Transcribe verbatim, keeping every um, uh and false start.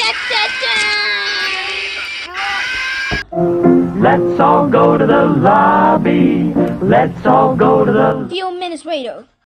Let's all go to the lobby. Let's all go to the... Few minutes later.